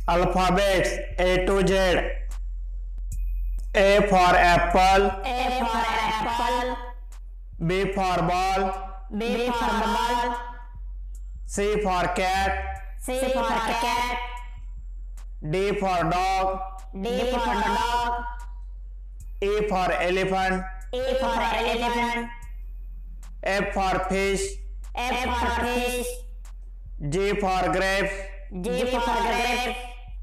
Alphabets A to Z. A for apple. A for apple. B for ball. B for ball. C for cat. C for cat. D for dog. D for dog. E for elephant. E for elephant. F for fish. F for fish. G for grapes. G for grape.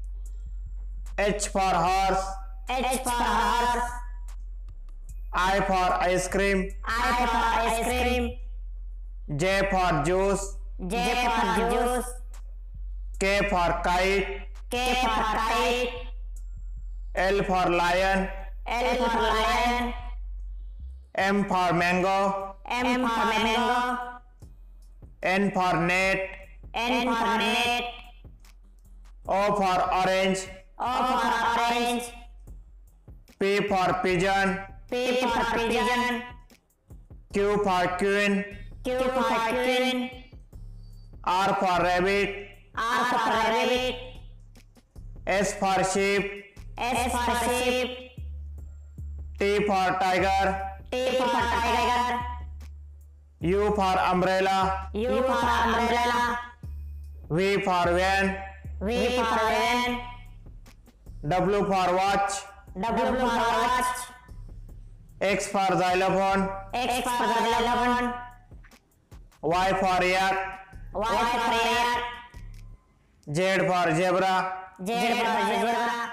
H for horse. H for horse. I for ice cream. I for ice cream. J for juice. J for juice. K for kite. K for kite. L for lion. L for lion. M for mango. M for mango. N for net. N for net. O for orange. O for orange. P for pigeon. P for pigeon. Q for queen. Q for queen. R for rabbit. R for rabbit. S for sheep. S for sheep. T for tiger. T for tiger. U for umbrella. U for umbrella. V for van. V for van. W for watch. W for watch. X for xylophone. X for xylophone. Y for yak. Y for yak. Z for zebra. Z for zebra.